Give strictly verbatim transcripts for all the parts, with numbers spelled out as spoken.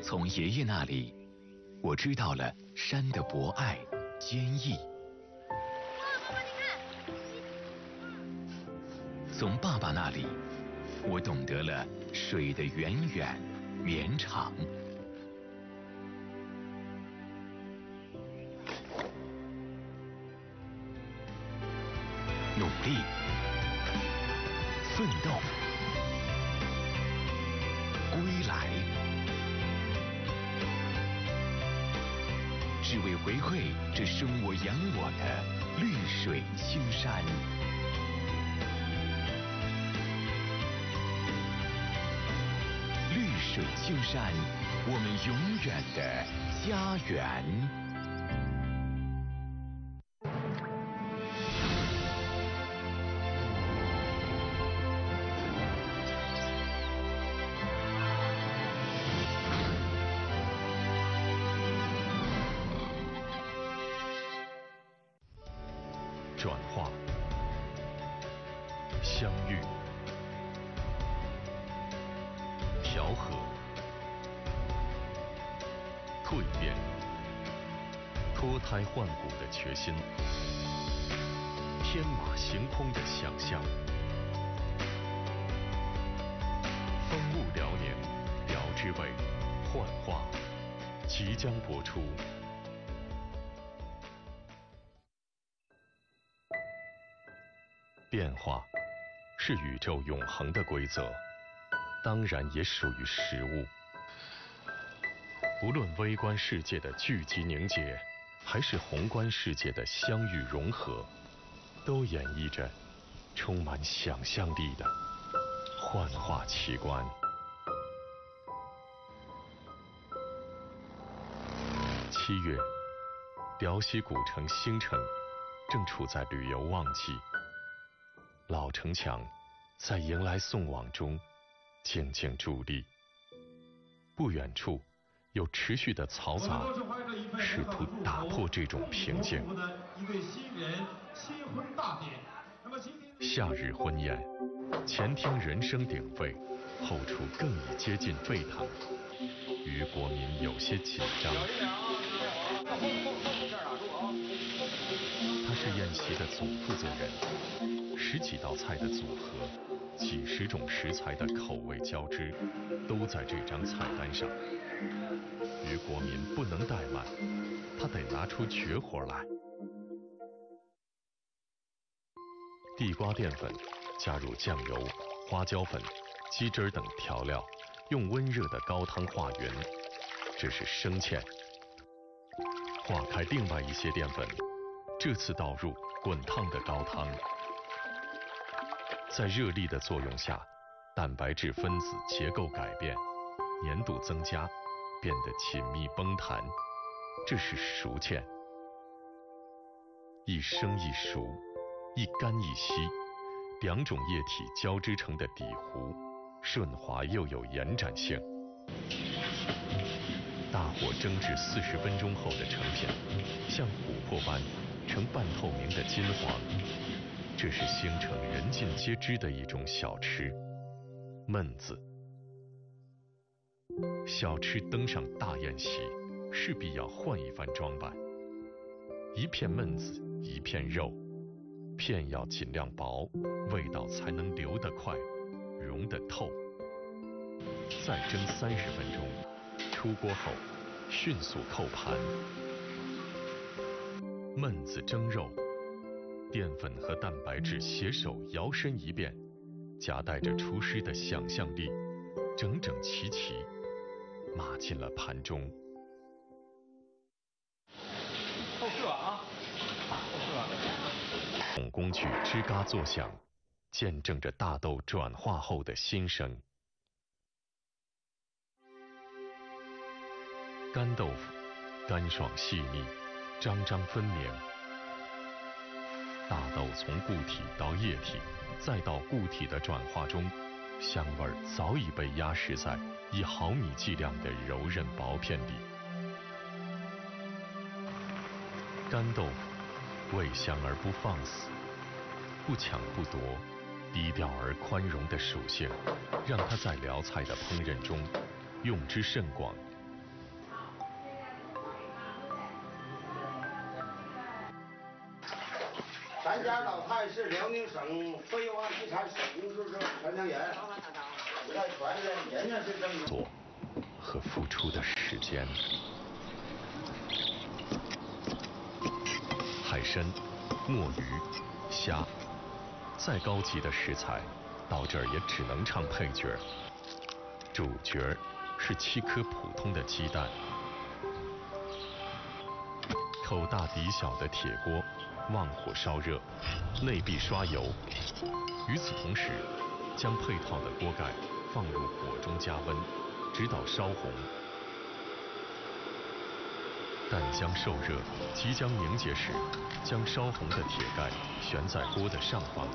从爷爷那里，我知道了山的博爱、坚毅。 爸爸，你看。 从爸爸那里，我懂得了水的源远绵长。努力，奋斗，归来，只为回馈这生我养我的绿水青山。绿水青山，我们永远的家园。 转化、相遇、调和、蜕变、脱胎换骨的决心，天马行空的想象。风物辽年，辽之味，幻化即将播出。变化是宇宙永恒的规则，当然也属于食物。无论微观世界的聚集凝结，还是宏观世界的相遇融合，都演绎着充满想象力的幻化奇观。七月，辽西古城兴城正处在旅游旺季。老城墙在迎来送往中静静伫立，不远处有持续的嘈杂，试图打破这种平静。夏日婚宴，前厅人声鼎沸，后厨更已接近沸腾，于国民有些紧张。他是宴席的总负责人，十几道菜的组合，几十种食材的口味交织，都在这张菜单上。于国民不能怠慢，他得拿出绝活来。地瓜淀粉加入酱油、花椒粉、鸡汁等调料，用温热的高汤化匀，这是生芡。化开另外一些淀粉，这次倒入滚烫的高汤。在热力的作用下，蛋白质分子结构改变，粘度增加，变得紧密崩弹，这是熟芡。一生一熟，一干一稀，两种液体交织成的底糊，顺滑又有延展性。大火蒸至四十分钟后的成品，像琥珀般呈半透明的金黄。这是兴城人尽皆知的一种小吃——焖子。小吃登上大宴席，势必要换一番装扮。一片焖子，一片肉，片要尽量薄，味道才能流得快，融得透。再蒸三十分钟，出锅后迅速扣盘。焖子蒸肉，淀粉和蛋白质携手摇身一变，夹带着厨师的想象力，整整齐齐码进了盘中。 后视网啊，后视网。 总工具吱嘎作响，见证着大豆转化后的新生。干豆腐干爽细腻，张张分明。大豆从固体到液体，再到固体的转化中，香味早已被压实在一毫米剂量的柔韧薄片里。干豆腐味香而不放肆，不抢不夺，低调而宽容的属性，让它在辽菜的烹饪中用之甚广， 咱家老太是辽宁省废话地产总公司传承人，古代传的，人家是这么做和付出的时间。海参、墨鱼、虾，再高级的食材，到这儿也只能唱配角。主角是七颗普通的鸡蛋，口大底小的铁锅，旺火烧热，内壁刷油。与此同时，将配套的锅盖放入火中加温，直到烧红。蛋浆受热，即将凝结时，将烧红的铁盖悬在锅的上方。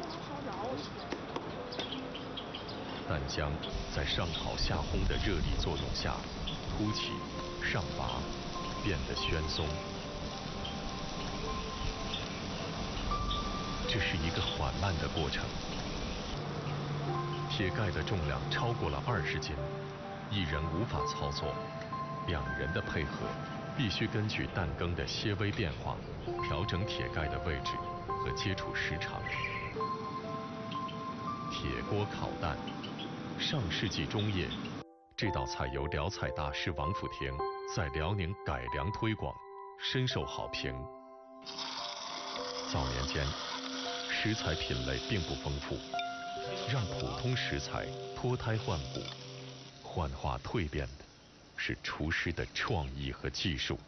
蛋浆在上烤下烘的热力作用下凸起、上拔，变得暄松。这是一个缓慢的过程。铁盖的重量超过了二十斤，一人无法操作，两人的配合必须根据蛋羹的些微变化，调整铁盖的位置和接触时长。铁锅烤蛋，上世纪中叶，这道菜由辽菜大师王府亭在辽宁改良推广，深受好评。早年间，食材品类并不丰富，让普通食材脱胎换骨，幻化蜕变的是厨师的创意和技术。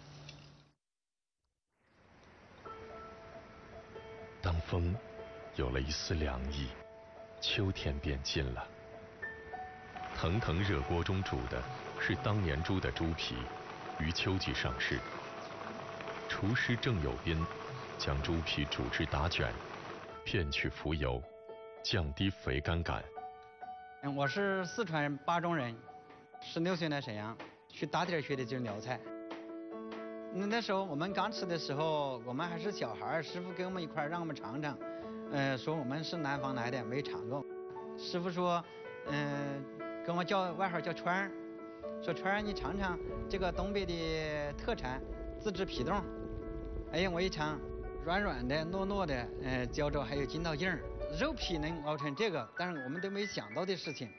当风有了一丝凉意，秋天便近了。腾腾热锅中煮的是当年猪的猪皮，于秋季上市。厨师郑有斌将猪皮煮至打卷，片去浮油，降低肥甘感。 我是四川巴中人，十六岁来沈阳，去大点学的就是辽菜。那那时候我们刚吃的时候，我们还是小孩，师傅跟我们一块儿让我们尝尝，呃，说我们是南方来的，没尝过。师傅说，嗯、呃，跟我叫外号叫川儿，说川儿你尝尝这个东北的特产自制皮冻。哎呀，我一尝，软软的、糯糯的，呃，嚼着还有筋道硬儿，肉皮能熬成这个，但是我们都没想到的事情。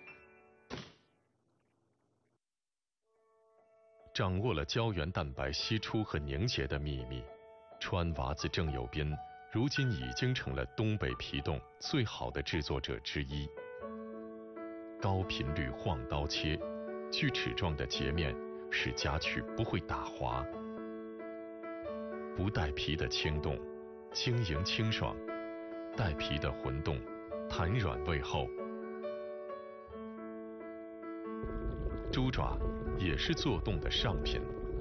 掌握了胶原蛋白析出和凝结的秘密，川娃子郑有斌如今已经成了东北皮冻最好的制作者之一。高频率晃刀切，锯齿状的截面使夹取不会打滑。不带皮的轻动，晶莹清爽；带皮的混动，弹软味厚。猪爪也是做冻的上品。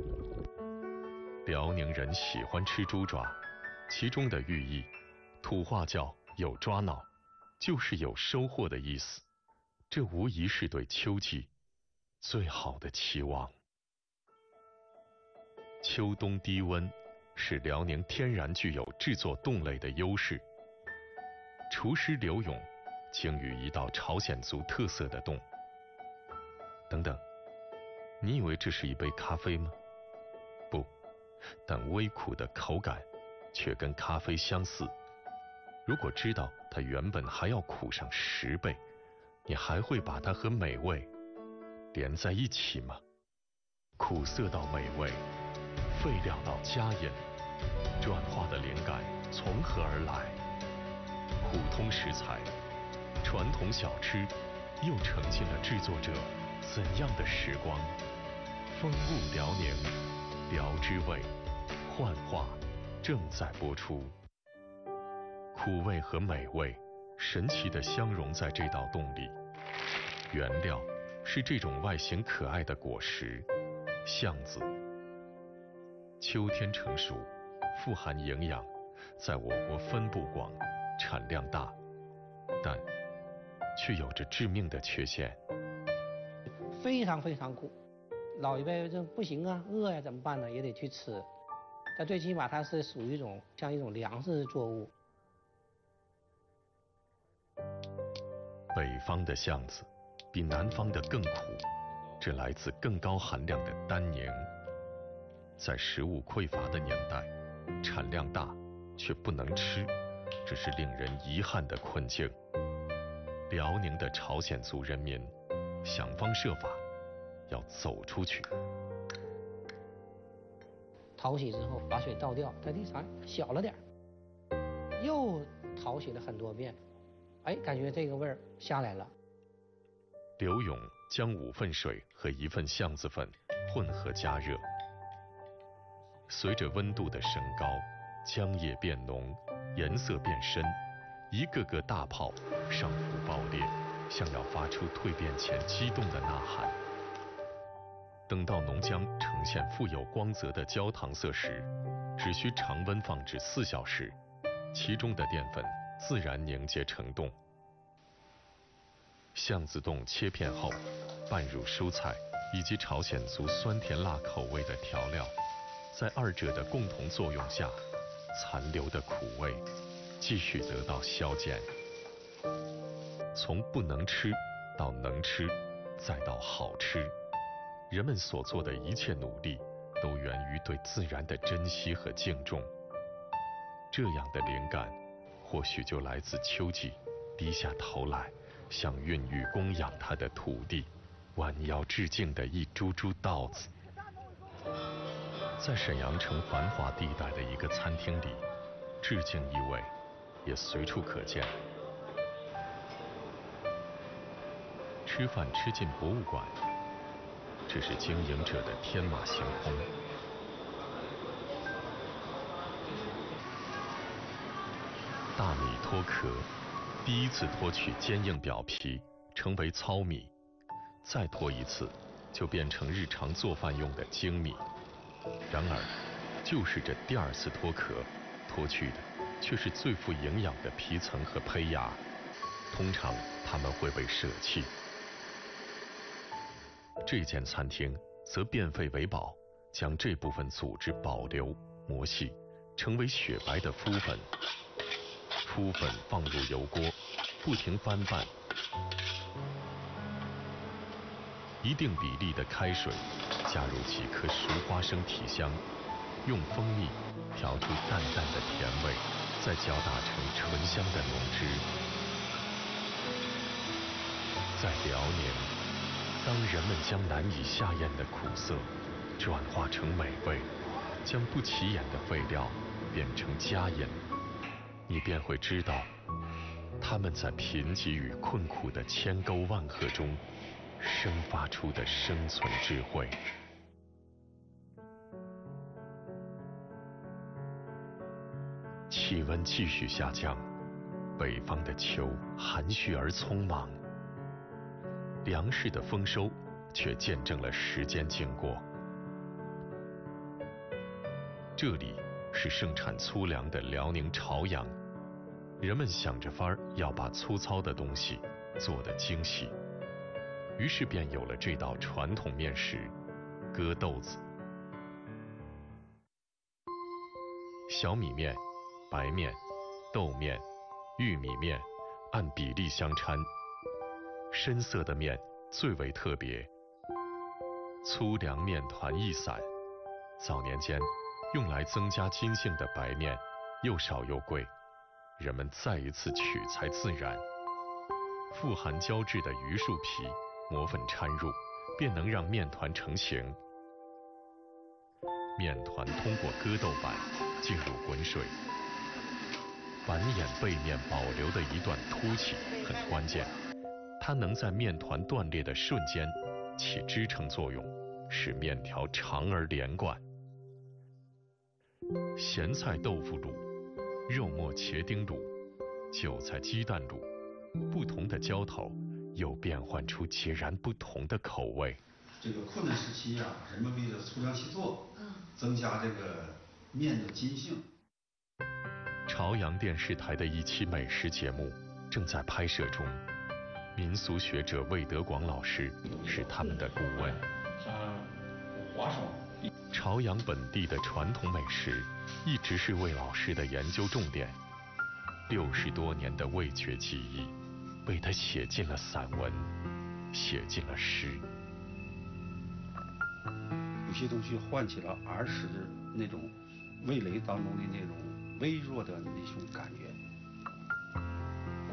辽宁人喜欢吃猪爪，其中的寓意，土话叫有抓挠，就是有收获的意思。这无疑是对秋季最好的期望。秋冬低温使辽宁天然具有制作冻类的优势。厨师刘勇精于一道朝鲜族特色的冻。等等，你以为这是一杯咖啡吗？不，但微苦的口感却跟咖啡相似。如果知道它原本还要苦上十倍，你还会把它和美味连在一起吗？苦涩到美味，废料到佳饮，转化的灵感从何而来？普通食材，传统小吃，又盛进了制作者怎样的时光？风物辽宁，辽之味，幻化正在播出。苦味和美味神奇地相融在这道冻里。原料是这种外形可爱的果实橡子。秋天成熟，富含营养，在我国分布广，产量大，但却有着致命的缺陷。 非常非常苦，老一辈就不行啊，饿呀、啊、怎么办呢？也得去吃。但最起码它是属于一种像一种粮食作物。 北方的橡子比南方的更苦，这来自更高含量的单宁。在食物匮乏的年代，产量大却不能吃， 这是令人遗憾的困境。辽宁的朝鲜族人民想方设法要走出去。 淘洗之后，把水倒掉，在地上小了点儿，又淘洗了很多遍，哎，感觉这个味儿下来了。 刘勇将五份水和一份橡子粉混合加热，随着温度的升高，浆液变浓，颜色变深，一个个大泡上浮爆裂，像要发出蜕变前激动的呐喊。等到浓浆呈现富有光泽的焦糖色时，只需常温放置四小时，其中的淀粉自然凝结成冻。橡子冻切片后，拌入蔬菜以及朝鲜族酸甜辣口味的调料，在二者的共同作用下，残留的苦味继续得到消减。从不能吃到能吃，再到好吃，人们所做的一切努力都源于对自然的珍惜和敬重。这样的灵感或许就来自秋季低下头来向孕育供养他的土地弯腰致敬的一株株稻子。在沈阳城繁华地带的一个餐厅里，致敬意味也随处可见。吃饭吃进博物馆，这是经营者的天马行空。大米脱壳，第一次脱去坚硬表皮，成为糙米，再脱一次，就变成日常做饭用的精米。然而，就是这第二次脱壳，脱去的却是最富营养的皮层和胚芽，通常他们会被舍弃。这间餐厅则变废为宝，将这部分组织保留磨细，成为雪白的麸粉。麸粉放入油锅，不停翻拌，一定比例的开水，加入几颗熟花生提香，用蜂蜜调出淡淡的甜味，再搅打成醇香的浓汁。在辽宁，当人们将难以下咽的苦涩转化成美味，将不起眼的废料变成佳饮，你便会知道，他们在贫瘠与困苦的千沟万壑中生发出的生存智慧。气温继续下降，北方的秋含蓄而匆忙，粮食的丰收却见证了时间经过。这里是盛产粗粮的辽宁朝阳，人们想着法儿要把粗糙的东西做得精细，于是便有了这道传统面食——疙豆子。小米面、白面、豆面、玉米面按比例相掺，深色的面最为特别。粗粮面团一散，早年间用来增加筋性的白面又少又贵，人们再一次取材自然，富含胶质的榆树皮磨粉掺入，便能让面团成型。面团通过疙豆板进入滚水，板眼背面保留的一段凸起很关键，它能在面团断裂的瞬间起支撑作用，使面条长而连贯。咸菜豆腐卤、肉末茄丁卤、韭菜鸡蛋卤，不同的浇头又变换出截然不同的口味。 这个困难时期啊，人们为了粗粮细作，增加这个面的筋性。 朝阳电视台的一期美食节目正在拍摄中，民俗学者魏德广老师是他们的顾问。 它滑爽。 朝阳本地的传统美食一直是魏老师的研究重点，六十多年的味觉记忆被他写进了散文，写进了诗。 有些东西唤起了儿时那种味蕾当中的那种微弱的那种感觉，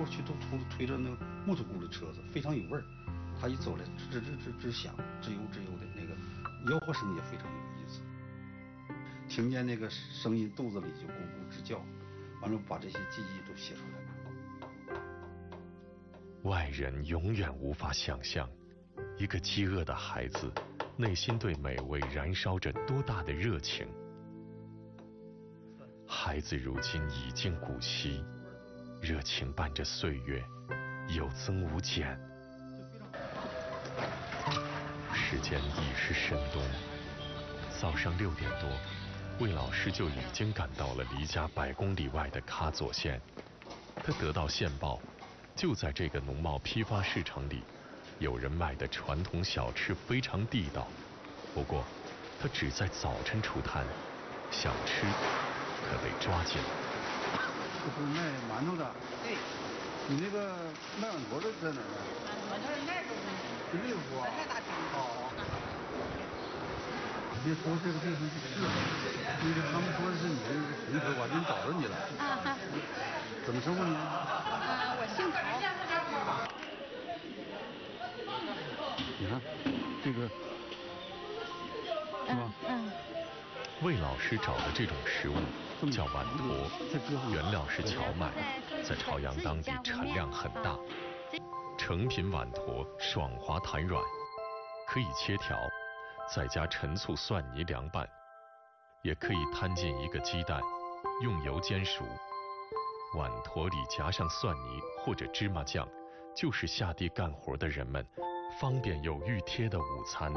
过去都推推着那个木头工的车子，非常有味儿。他一走来，吱吱吱吱响，吱悠吱悠的那个吆喝声也非常有意思。听见那个声音，肚子里就咕咕直叫，完了把这些记忆都写出来了。 外人永远无法想象，一个饥饿的孩子内心对美味燃烧着多大的热情。孩子如今已经古稀，热情伴着岁月，有增无减。时间已是深冬，早上六点多，魏老师就已经赶到了离家百公里外的喀左县。他得到线报，就在这个农贸批发市场里，有人卖的传统小吃非常地道。不过，他只在早晨出摊，想吃可得抓紧。 这是卖馒头的。对。你那个卖碗坨的在哪儿呢？ 馒头那儿都是。 是内湖啊。 太大厅了。 哦。你别说这个地方是，因为他们说的是你这是同学，我还真找着你了。 啊哈。 怎么称呼你？ 啊，我姓陶。 你看，这个。是吧？ 嗯。 魏老师找的这种食物叫碗坨，原料是荞麦，在朝阳当地产量很大。成品碗坨爽滑弹软，可以切条，再加陈醋蒜泥凉拌，也可以摊进一个鸡蛋，用油煎熟。碗坨里夹上蒜泥或者芝麻酱，就是下地干活的人们方便又熨帖的午餐。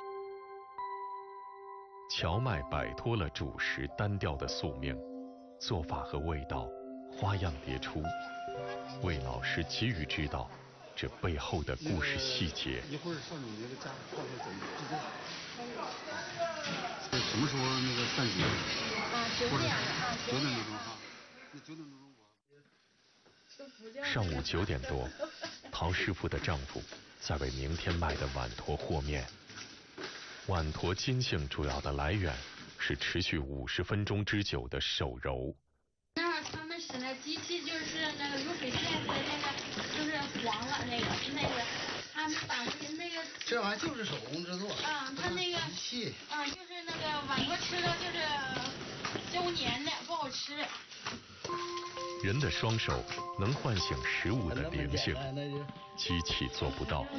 荞麦摆脱了主食单调的宿命，做法和味道花样迭出。魏老师急于知道这背后的故事细节。 一会儿上你那个家报告怎么制作？这什么时候那个散局？ 啊，九点啊， 九点多钟哈。那九点多钟我。 上午九点多，陶师傅的丈夫在为明天卖的碗坨和面。碗坨筋性主要的来源是持续五十分钟之久的手揉。 那他们使那机器就是那个流水线和那个就是黄了那个那个，他们当时那个。 这玩意就是手工制作。 啊，他那个。 机器。 啊，就是那个碗坨吃了就是胶黏的，不好吃。 人的双手能唤醒食物的灵性，机器做不到。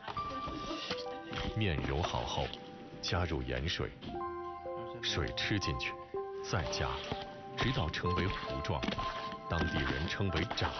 面揉好后，加入盐水，水吃进去，再加，直到成为糊状，当地人称为炸。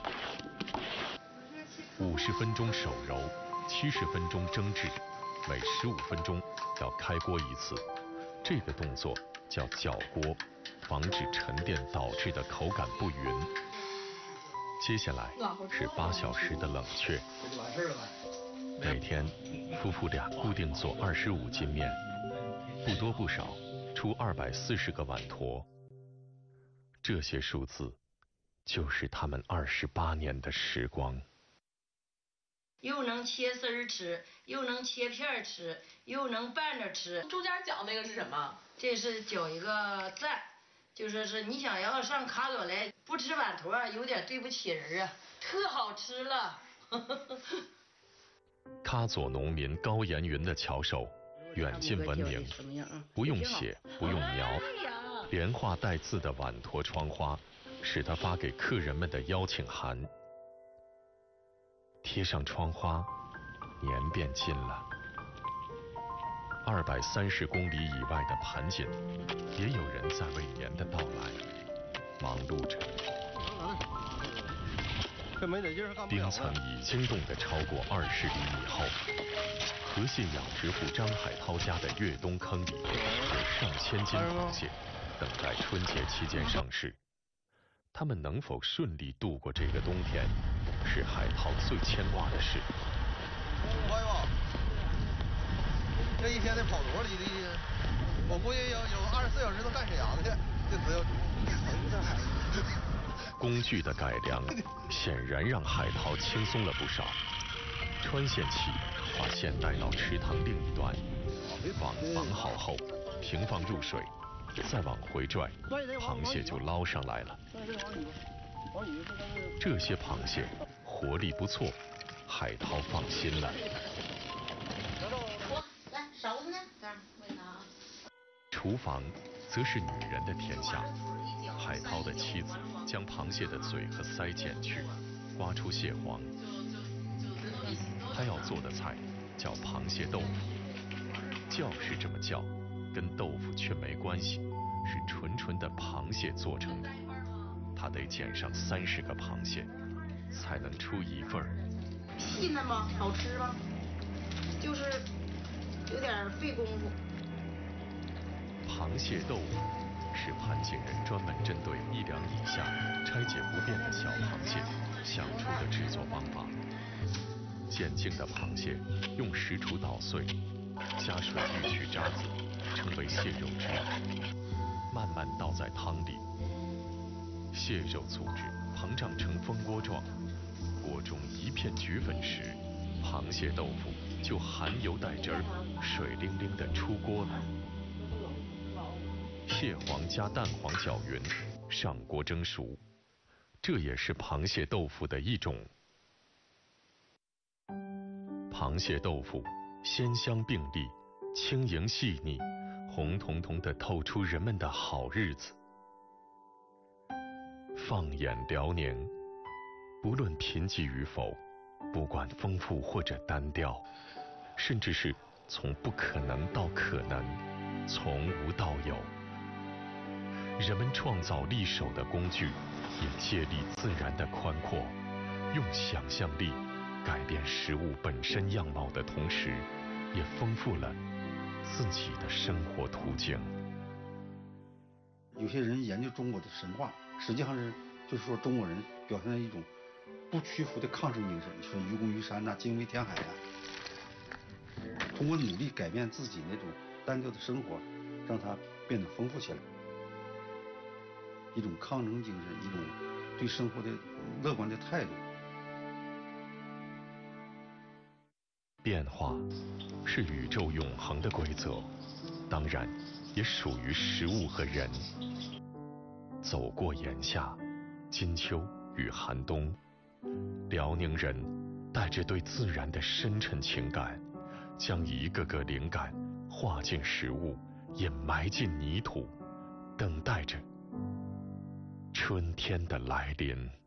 五十分钟手揉，七十分钟蒸制，每十五分钟要开锅一次，这个动作叫搅锅，防止沉淀导致的口感不匀。接下来是八小时的冷却。每天，夫妇俩固定做二十五斤面，不多不少，出二百四十个碗坨。这些数字，就是他们二十八年的时光。 又能切丝儿吃，又能切片吃，又能拌着吃。 中间搅那个是什么？ 这是搅一个蘸，就说是你想要上卡左来，不吃碗坨有点对不起人啊，特好吃了。 喀左农民高延云的巧手，远近闻名，不用写，不用描，连画带字的碗坨窗花，是他发给客人们的邀请函。贴上窗花，年变近了。二百三十公里以外的盘锦，也有人在为年的到来忙碌着。冰层已经冻得超过二十厘米厚。河蟹养殖户张海涛家的越冬坑里有上千斤螃蟹，等待春节期间上市。他们能否顺利度过这个冬天，是海涛最牵挂的事。 哎呦，这一天得跑多少里地呀？我估计有有二十四小时都干沈阳去，这只有这海。 工具的改良显然让海涛轻松了不少。穿线器把线带到池塘另一端，网绑好后平放入水，再往回拽，螃蟹就捞上来了。 这些螃蟹活力不错，海涛放心了。 我来勺子呢？这儿喂它啊。 厨房则是女人的天下。海涛的妻子将螃蟹的嘴和鳃剪去，刮出蟹黄。他要做的菜叫螃蟹豆腐，叫是这么叫，跟豆腐却没关系，是纯纯的螃蟹做成的。他得捡上三十个螃蟹，才能出一份儿。 细嫩吗？好吃吗？就是有点费功夫。 螃蟹豆腐是潘景仁专门针对一两以下拆解不变的小螃蟹想出的制作方法。渐净的螃蟹用石杵捣碎，加水滤去渣子，称为蟹肉汁，慢慢倒在汤里。蟹肉组织膨胀成蜂窝状，锅中一片焗粉时，螃蟹豆腐就含油带汁儿，水灵灵的出锅了。蟹黄加蛋黄搅匀，上锅蒸熟，这也是螃蟹豆腐的一种。螃蟹豆腐鲜香并立，轻盈细腻，红彤彤的透出人们的好日子。放眼辽宁，不论贫瘠与否，不管丰富或者单调，甚至是从不可能到可能，从无到有，人们创造力手的工具，也借力自然的宽阔，用想象力改变食物本身样貌的同时，也丰富了自己的生活途径。 有些人研究中国的神话，实际上是就是说中国人表现了一种不屈服的抗争精神，你说愚公移山呐、啊，精卫填海啊，通过努力改变自己那种单调的生活，让它变得丰富起来。一种抗争精神，一种对生活的乐观的态度。 变化是宇宙永恒的规则，当然也属于食物和人。走过炎夏、金秋与寒冬，辽宁人带着对自然的深沉情感，将一个个灵感化进食物，也埋进泥土，等待着春天的来临。